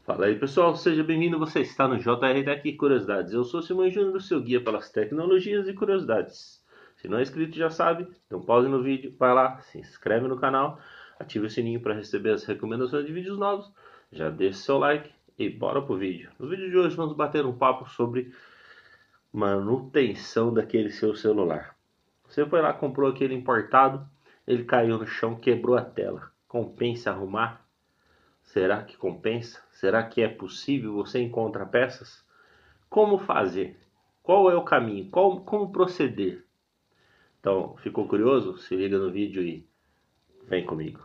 Fala aí pessoal, seja bem-vindo, você está no JR Tech Curiosidades. Eu sou Simão Júnior, o seu guia pelas tecnologias e curiosidades. Se não é inscrito já sabe, então pause no vídeo, vai lá, se inscreve no canal, ative o sininho para receber as recomendações de vídeos novos, já deixa seu like e bora pro vídeo. No vídeo de hoje vamos bater um papo sobre manutenção daquele seu celular. Você foi lá, comprou aquele importado, ele caiu no chão, quebrou a tela. Compensa arrumar? Será que compensa? Será que é possível? Você encontra peças? Como fazer? Qual é o caminho? Como proceder? Então, ficou curioso? Se liga no vídeo e vem comigo.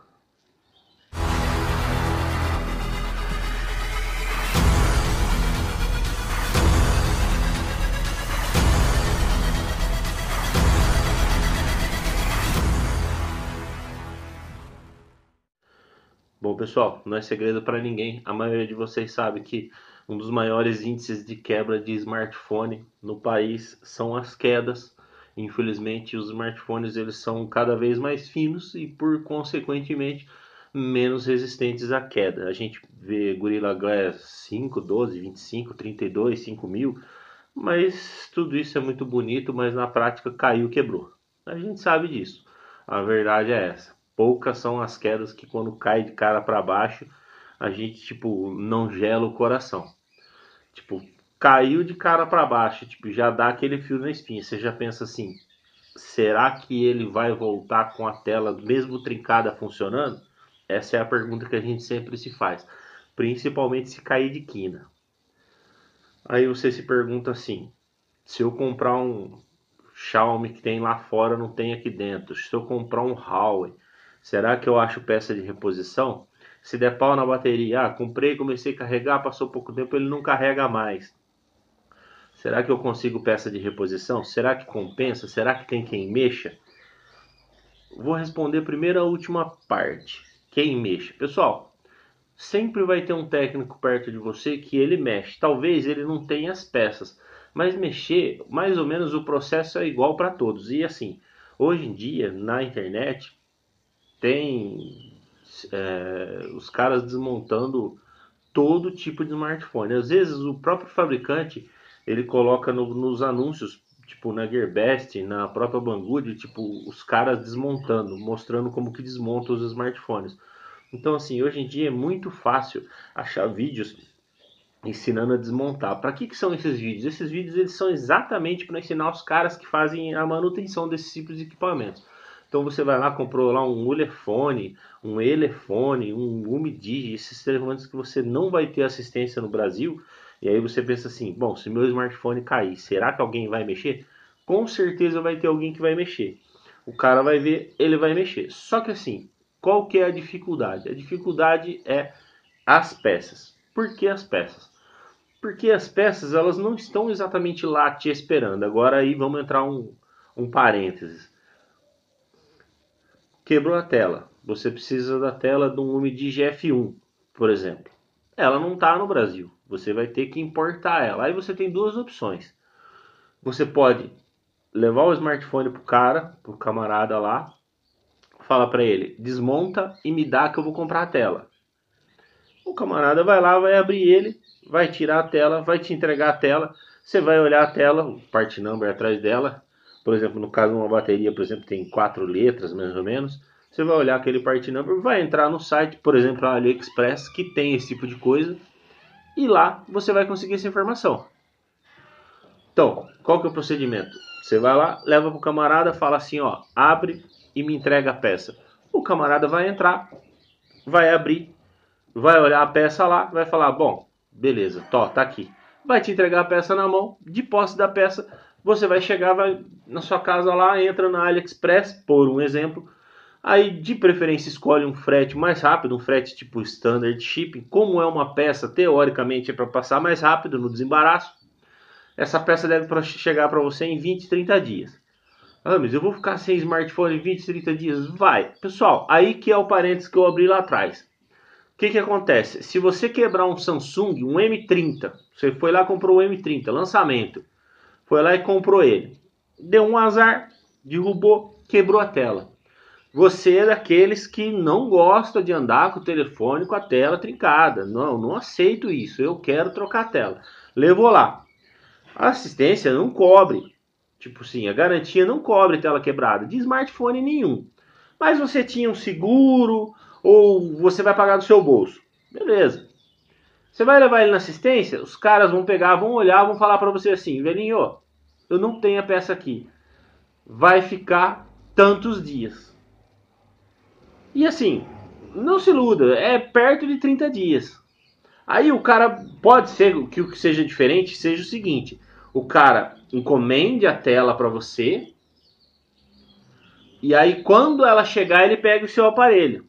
Bom, pessoal, não é segredo para ninguém. A maioria de vocês sabe que um dos maiores índices de quebra de smartphone no país são as quedas. Infelizmente, os smartphones eles são cada vez mais finos e, por consequentemente, menos resistentes à queda. A gente vê Gorilla Glass 5, 12, 25, 32, 5000, mas tudo isso é muito bonito, mas na prática caiu, quebrou. A gente sabe disso. A verdade é essa. Poucas são as quedas que quando cai de cara para baixo, a gente tipo não gela o coração. Tipo, caiu de cara para baixo, tipo, já dá aquele fio na espinha. Você já pensa assim: será que ele vai voltar com a tela mesmo trincada funcionando? Essa é a pergunta que a gente sempre se faz, principalmente se cair de quina. Aí você se pergunta assim: se eu comprar um Xiaomi que tem lá fora, não tem aqui dentro, se eu comprar um Huawei, será que eu acho peça de reposição? Se der pau na bateria, comprei, comecei a carregar, passou pouco tempo, ele não carrega mais. Será que eu consigo peça de reposição? Será que compensa? Será que tem quem mexa? Vou responder primeiro a última parte. Quem mexe? Pessoal, sempre vai ter um técnico perto de você que ele mexe. Talvez ele não tenha as peças, mas mexer, mais ou menos o processo é igual para todos. E assim, hoje em dia na internet tem os caras desmontando todo tipo de smartphone. Às vezes o próprio fabricante ele coloca nos anúncios, tipo na Gearbest, na própria Banggood, tipo os caras desmontando, mostrando como que desmonta os smartphones. Então assim, hoje em dia é muito fácil achar vídeos ensinando a desmontar. Para que são esses vídeos? Esses vídeos eles são exatamente para ensinar os caras que fazem a manutenção desses tipos de equipamentos. Então você vai lá, comprou lá um Ulefone, um Elefone, um Umidigi, esses telefones que você não vai ter assistência no Brasil. E aí você pensa assim, bom, se meu smartphone cair, será que alguém vai mexer? Com certeza vai ter alguém que vai mexer. O cara vai ver, ele vai mexer. Só que assim, qual que é a dificuldade? A dificuldade é as peças. Por que as peças? Porque as peças elas não estão exatamente lá te esperando. Agora aí vamos entrar um parênteses. Quebrou a tela. Você precisa da tela de um Umidigi F1, por exemplo. Ela não está no Brasil. Você vai ter que importar ela. Aí você tem duas opções. Você pode levar o smartphone pro camarada lá, fala para ele, desmonta e me dá que eu vou comprar a tela. O camarada vai lá, vai abrir ele, vai tirar a tela, vai te entregar a tela. Você vai olhar a tela, o part number atrás dela. Por exemplo, no caso de uma bateria, por exemplo, tem 4 letras mais ou menos. Você vai olhar aquele part number, vai entrar no site, por exemplo, a AliExpress, que tem esse tipo de coisa. E lá você vai conseguir essa informação. Então, qual que é o procedimento? Você vai lá, leva para o camarada, fala assim, ó, abre e me entrega a peça. O camarada vai entrar, vai abrir, vai olhar a peça lá, vai falar, bom, beleza, tá aqui. Vai te entregar a peça na mão, de posse da peça, você vai chegar, vai na sua casa lá, entra na AliExpress, por um exemplo, aí de preferência escolhe um frete mais rápido, um frete tipo standard shipping, como é uma peça, teoricamente é para passar mais rápido no desembaraço, essa peça deve chegar para você em 20, 30 dias. Ah, mas eu vou ficar sem smartphone em 20, 30 dias? Vai. Pessoal, aí que é o parênteses que eu abri lá atrás. O que acontece? Se você quebrar um Samsung, um M30, você foi lá e comprou o M30, lançamento, foi lá e comprou ele, deu um azar, derrubou, quebrou a tela. você é daqueles que não gosta de andar com o telefone com a tela trincada. Não aceito isso. Eu quero trocar a tela. Levou lá. A assistência não cobre. Tipo assim, a garantia não cobre tela quebrada. De smartphone nenhum. Mas você tinha um seguro ou você vai pagar do seu bolso. Beleza. Você vai levar ele na assistência, os caras vão pegar, vão olhar, vão falar para você assim, velhinho, eu não tenho a peça aqui. Vai ficar tantos dias. E assim, não se iluda, é perto de 30 dias. Aí o cara, pode ser que o que seja diferente seja o seguinte, o cara encomende a tela para você, e aí quando ela chegar ele pega o seu aparelho.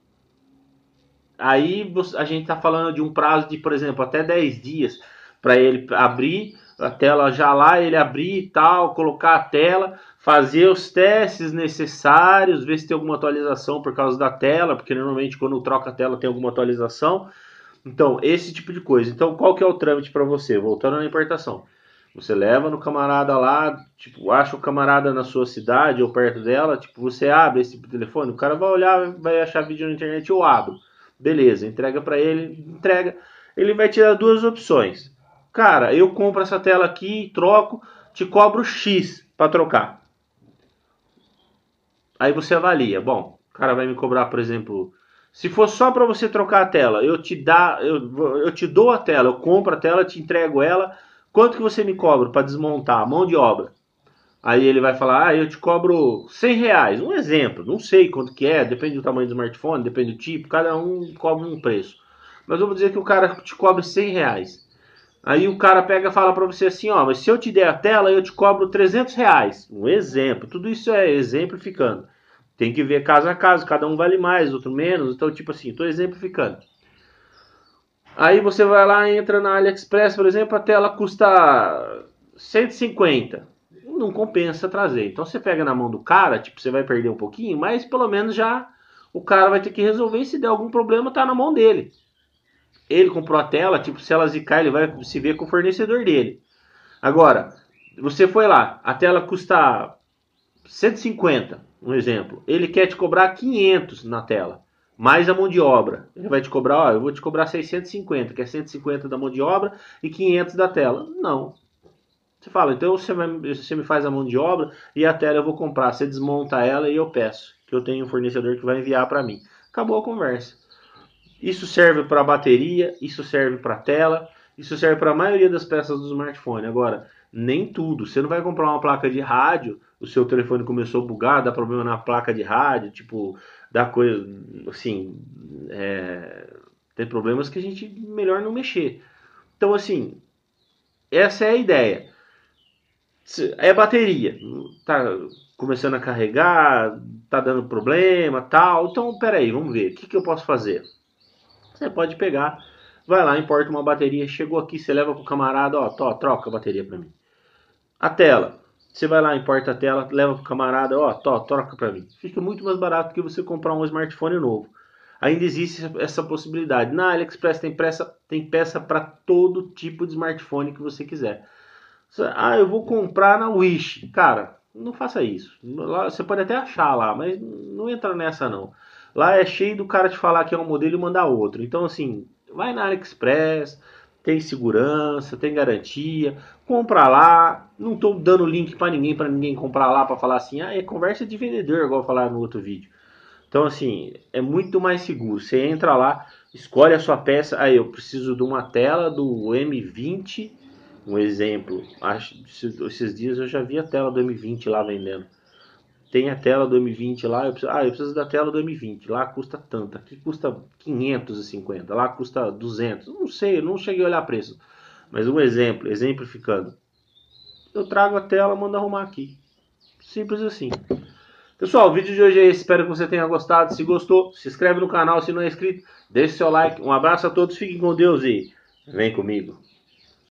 Aí a gente está falando de um prazo de, por exemplo, até 10 dias para ele abrir a tela já lá, ele abrir e tal, colocar a tela, fazer os testes necessários, ver se tem alguma atualização por causa da tela, porque normalmente quando troca a tela tem alguma atualização. Então, esse tipo de coisa. Então, qual que é o trâmite para você? Voltando na importação. Você leva no camarada lá, tipo, acha o camarada na sua cidade ou perto dela, tipo, você abre esse telefone, o cara vai olhar, vai achar vídeo na internet, eu abro. Beleza, entrega para ele, entrega. Ele vai te dar duas opções. Cara, eu compro essa tela aqui, troco, te cobro X para trocar. Aí você avalia. Bom, o cara vai me cobrar, por exemplo, se for só para você trocar a tela, eu te dou a tela, eu compro a tela, te entrego ela. Quanto que você me cobra para desmontar? A mão de obra. Aí ele vai falar, eu te cobro R$100. Um exemplo, não sei quanto que é, depende do tamanho do smartphone, depende do tipo, cada um cobra um preço. Mas vamos dizer que o cara te cobra R$100. Aí o cara pega e fala para você assim, mas se eu te der a tela, eu te cobro R$300. Um exemplo, tudo isso é exemplificando. Tem que ver caso a caso, cada um vale mais, outro menos, então tipo assim, estou exemplificando. Aí você vai lá, entra na AliExpress, por exemplo, a tela custa 150. Não compensa trazer. Então você pega na mão do cara, tipo, você vai perder um pouquinho, mas pelo menos já o cara vai ter que resolver e se der algum problema tá na mão dele. Ele comprou a tela, tipo, se ela zicar, ele vai se ver com o fornecedor dele. Agora, você foi lá, a tela custa 150, um exemplo. Ele quer te cobrar 500 na tela, mais a mão de obra. Ele vai te cobrar, eu vou te cobrar 650, que é 150 da mão de obra e 500 da tela. Não. Você fala, então você me faz a mão de obra e a tela eu vou comprar. Você desmonta ela e eu peço, que eu tenho um fornecedor que vai enviar para mim. Acabou a conversa. Isso serve para a bateria, isso serve para a tela, isso serve para a maioria das peças do smartphone. Agora, nem tudo. Você não vai comprar uma placa de rádio, o seu telefone começou a bugar, dá problema na placa de rádio, tipo, dá coisa, assim, tem problemas que a gente melhor não mexer. Então, assim, essa é a ideia. É bateria, tá começando a carregar, tá dando problema, tal. Então, peraí, vamos ver, o que eu posso fazer? Você pode pegar, vai lá, importa uma bateria, chegou aqui, você leva pro camarada, troca a bateria para mim. A tela, você vai lá, importa a tela, leva pro camarada, troca para mim. Fica muito mais barato que você comprar um smartphone novo. Ainda existe essa possibilidade. Na AliExpress tem peça para todo tipo de smartphone que você quiser. Eu vou comprar na Wish. Cara, não faça isso. Lá, você pode até achar lá, mas não entra nessa não. Lá é cheio do cara te falar que é um modelo e mandar outro. Então assim, vai na AliExpress, tem segurança, tem garantia, compra lá. Não estou dando link para ninguém comprar lá para falar assim, é conversa de vendedor, igual eu falar no outro vídeo. Então assim, é muito mais seguro. Você entra lá, escolhe a sua peça. Aí eu preciso de uma tela do M20. Um exemplo, esses dias eu já vi a tela do M20 lá vendendo. Tem a tela do M20 lá, eu preciso da tela do M20. Lá custa tanto, aqui custa 550, lá custa 200. Não sei, eu não cheguei a olhar preço. Mas um exemplo, exemplificando. Eu trago a tela, mando arrumar aqui. Simples assim. Pessoal, o vídeo de hoje é esse. Espero que você tenha gostado. Se gostou, se inscreve no canal. Se não é inscrito, deixe seu like. Um abraço a todos, fiquem com Deus e vem comigo.